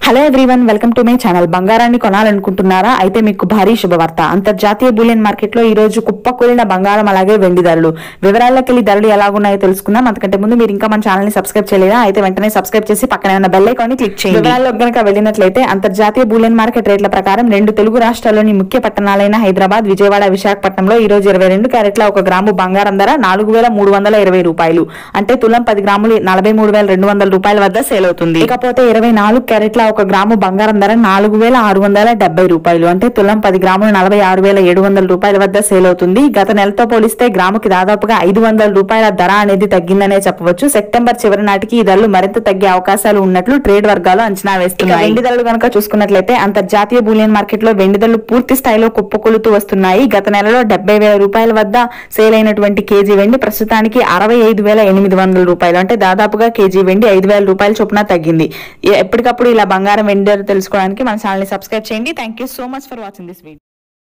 Hello everyone, welcome to my channel. బంగారాన్ని కొనాలనుకుంటున్నారా? అయితే మీకు భారీ శుభవార్త. అంతర్జాతీయ బులియన్ మార్కెట్ లో ఈ రోజు కుప్పకూలిన బంగారం అలాగే వెండి ధరలు. వివరాల్లోకి వెళ్లి ధరలు ఎలాగున్నాయో తెలుసుకుందాం. అంతకంటే ముందు మీరు ఇంకా మన ఛానల్ ని సబ్స్క్రైబ్ చేయలేదా? అయితే వెంటనే సబ్స్క్రైబ్ చేసి పక్కనే ఉన్న బెల్ ఐకాన్ ని క్లిక్ చేయండి. వివరాల్లోకి గనుక వెళ్ళినట్లయితే అంతర్జాతీయ బులియన్ మార్కెట్ రేట్ల ప్రకారం రెండు తెలుగు రాష్ట్రాల్లోని ముఖ్య పట్టణాలైన హైదరాబాద్, విజయవాడ, విశాఖపట్నంలో ఈ రోజు 22 క్యారెట్ల 1 గ్రాము బంగారం ధర 4,320 రూపాయలు, అంటే తులం 10 గ్రాములు 43,200 రూపాయల వద్ద సేల్ అవుతుంది. ఇకపోతే 24 క్యారెట్ల 1 గ్రాము బంగారం ధర 4,670 రూపాయలు, అంటే తులం 10 గ్రాములు 46,700 రూపాయల వద్ద సేల్ అవుతుంది. గత నెలతో పోలిస్తే గ్రాముకి దాదాపుగా 500 రూపాయల ధర అనేది తగ్గిందనే చెప్పవచ్చు. సెప్టెంబర్ చివరి నాటికి ఈ ధరలు మరింత తగ్గే అవకాశాలు ఉన్నట్లు ట్రేడ్ వర్గాలు అంచనా వేస్తున్నాయి. వెండి ధరలు కనుక చూసుకున్నట్లయితే అంతర్జాతీయ బులియన్ మార్కెట్ లో వెండి ధరలు పూర్తి స్థాయిలో కుప్పకూలుతూ వస్తున్నాయి. గత నెలలో 70,000 రూపాయల వద్ద సేల్ అయినటువంటి కేజీ వెండి ప్రస్తుతానికి 65,800 రూపాయలు, అంటే దాదాపుగా కేజీ వెండి 5,000 రూపాయల చొప్పున తగ్గింది. ఎప్పటికప్పుడు ఇలా బంగారం వెండి తెలుసుకోవడానికి మన ఛానల్ ని సబ్స్క్రైబ్ చేయండి. Thank you so much for watching this video.